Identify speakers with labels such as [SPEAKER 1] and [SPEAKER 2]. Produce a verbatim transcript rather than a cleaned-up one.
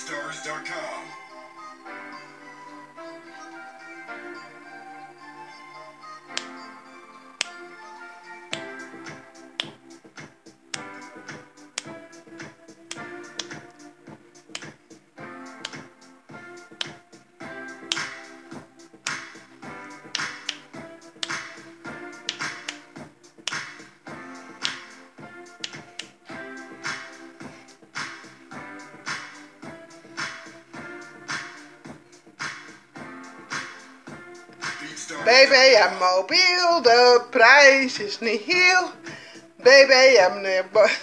[SPEAKER 1] BeatStars dot com.
[SPEAKER 2] Baby, I'm mobiel, de prijs is niet heel. Baby, I'm neer.